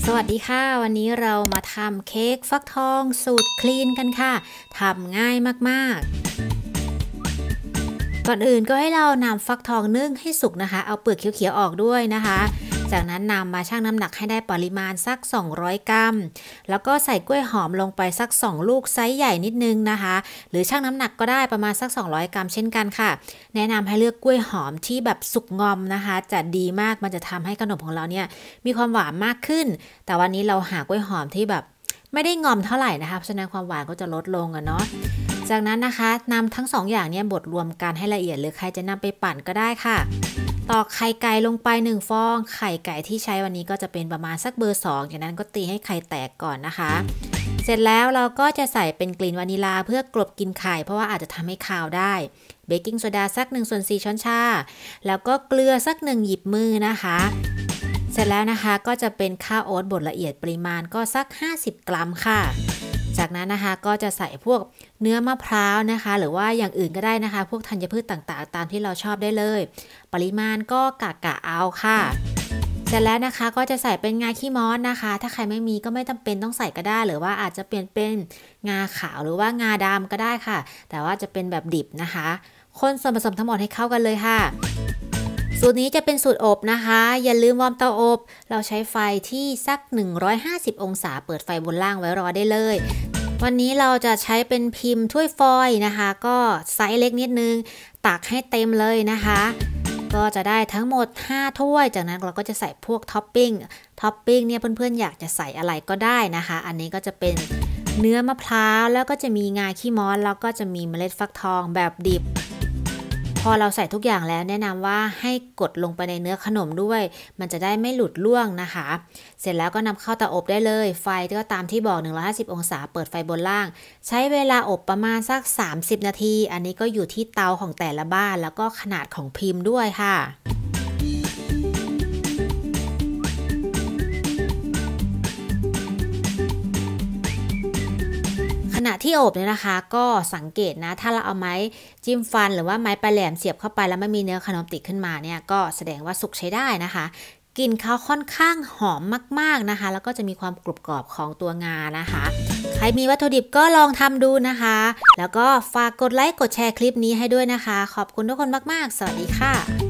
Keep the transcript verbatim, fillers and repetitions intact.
สวัสดีค่ะวันนี้เรามาทำเค้กฟักทองสูตรคลีนกันค่ะทำง่ายมากๆก่อนอื่นก็ให้เรานำฟักทองนึ่งให้สุกนะคะเอาเปลือกเขียวๆออกด้วยนะคะจากนั้นนำมาชั่งน้ำหนักให้ได้ปริมาณสักสองร้อยกรัมแล้วก็ใส่กล้วยหอมลงไปสักสองลูกไซส์ใหญ่นิดนึงนะคะหรือชั่งน้ำหนักก็ได้ประมาณสักสองร้อยกรัมเช่นกันค่ะแนะนำให้เลือกกล้วยหอมที่แบบสุกงอมนะคะจะดีมากมันจะทำให้ขนมของเราเนี่ยมีความหวานมากขึ้นแต่วันนี้เราหากล้วยหอมที่แบบไม่ได้งอมเท่าไหร่นะคะเพราะฉะนั้นความหวานก็จะลดลงอะเนาะจากนั้นนะคะนำทั้งสองอย่างเนี่ยบดรวมกันให้ละเอียดหรือใครจะนำไปปั่นก็ได้ค่ะตอกไข่ไก่ลงไปหนึ่งฟองไข่ไก่ที่ใช้วันนี้ก็จะเป็นประมาณสักเบอร์สองจากนั้นก็ตีให้ไข่แตกก่อนนะคะเสร็จแล้วเราก็จะใส่เป็นกลิ่นวานิลาเพื่อกลบกลิ่นไข่เพราะว่าอาจจะทำให้คาวได้เบกกิ้งโซดาสักหนึ่งส่วนสี่ช้อนชาแล้วก็เกลือสักหนึ่งหยิบมือนะคะเสร็จแล้วนะคะก็จะเป็นข้าวโอ๊ตบดละเอียดปริมาณก็สักห้าสิบกรัมค่ะจากนั้นนะคะก็จะใส่พวกเนื้อมะพร้าวนะคะหรือว่าอย่างอื่นก็ได้นะคะพวกธัญพืชต่างๆตามที่เราชอบได้เลยปริมาณก็กะกะเอาค่ะเสร็จแล้วนะคะก็จะใส่เป็นงาขี้ม้อนนะคะถ้าใครไม่มีก็ไม่จำเป็นต้องใส่ก็ได้หรือว่าอาจจะเปลี่ยนเป็นงาขาวหรือว่างาดำก็ได้ค่ะแต่ว่าจะเป็นแบบดิบนะคะคนส่วนผสมทั้งหมดให้เข้ากันเลยค่ะสูตรนี้จะเป็นสูตรอบนะคะอย่าลืมวอร์มเตาอบเราใช้ไฟที่สักหนึ่งร้อยห้าสิบองศาเปิดไฟบนล่างไว้รอได้เลยวันนี้เราจะใช้เป็นพิมพ์ถ้วยฟอยล์นะคะก็ไซส์เล็กนิดนึงตักให้เต็มเลยนะคะก็จะได้ทั้งหมดห้าถ้วยจากนั้นเราก็จะใส่พวกท็อปปิ้งท็อปปิ้งเนี่ยเพื่อนๆอยากจะใส่อะไรก็ได้นะคะอันนี้ก็จะเป็นเนื้อมะพร้าวแล้วก็จะมีงาขี้ม้อนแล้วก็จะมีเมล็ดฟักทองแบบดิบพอเราใส่ทุกอย่างแล้วแนะนำว่าให้กดลงไปในเนื้อขนมด้วยมันจะได้ไม่หลุดร่วงนะคะเสร็จแล้วก็นำเข้าเตาอบได้เลยไฟก็ตามที่บอกหนึ่งร้อยห้าสิบองศาเปิดไฟบนล่างใช้เวลาอบประมาณสักสามสิบนาทีอันนี้ก็อยู่ที่เตาของแต่ละบ้านแล้วก็ขนาดของพิมพ์ด้วยค่ะขณะที่อบเนี่ยนะคะก็สังเกตนะถ้าเราเอาไม้จิ้มฟันหรือว่าไม้ปลายแหลมเสียบเข้าไปแล้วไม่มีเนื้อขนมติดขึ้นมาเนี่ยก็แสดงว่าสุกใช้ได้นะคะกลิ่นเขาค่อนข้างหอมมากๆนะคะแล้วก็จะมีความกรุบกรอบของตัวงานะคะใครมีวัตถุดิบก็ลองทำดูนะคะแล้วก็ฝากกดไลค์กดแชร์คลิปนี้ให้ด้วยนะคะขอบคุณทุกคนมากๆสวัสดีค่ะ